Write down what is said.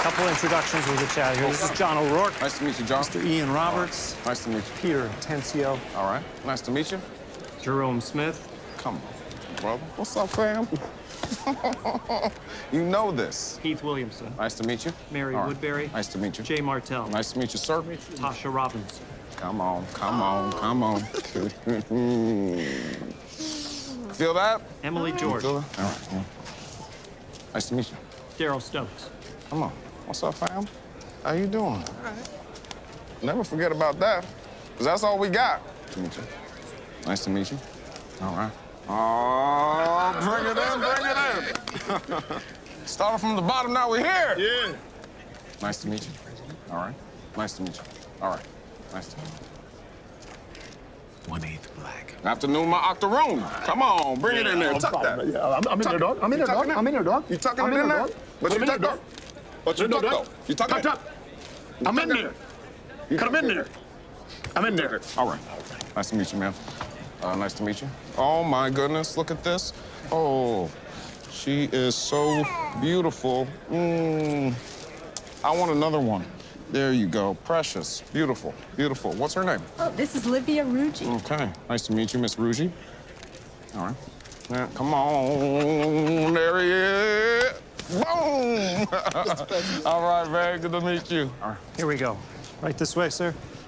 Couple introductions with the chat here. This is John O'Rourke. Nice to meet you, John. Mr. Ian Roberts. Right. Nice to meet you. Peter Tencio. All right. Nice to meet you. Jerome Smith. Come on, brother. What's up, fam? You know this. Heath Williamson. Nice to meet you. Mary All right. Woodbury. Nice to meet you. Jay Martell. Nice to meet you, sir. Tasha Robinson. Come on, come on, come on. Feel that? Emily George. Feel that? All right. Yeah. Nice to meet you. Daryl Stokes. Come on. What's up, fam? How you doing? All right. Never forget about that, because that's all we got. Nice to meet you. Nice to meet you. All right. Oh, bring it in, bring it in. Starting from the bottom, now we're here. Yeah. Nice to meet you. All right. Nice to meet you. All right. Nice to meet you. 1/8 black. Afternoon, my octoroon. Come on, bring it in there. Tuck that. Yeah, I'm in there, dog. I'm in there, dog. I'm in there, dog. You tucking I'm it in there? dog. But you tuck, dog. But you tuck, though. You tuck it. I'm in there. Come in there. I'm in there. All right. Nice to meet you, man. Nice to meet you. Oh, my goodness. Look at this. Oh, she is so beautiful. I want another one. There you go. Precious. Beautiful. Beautiful. What's her name? Oh, this is Livia Ruggi. Okay. Nice to meet you, Miss Ruggi. All right. Yeah, come on. There he is. Boom! All right, very good to meet you. All right. Here we go. Right this way, sir.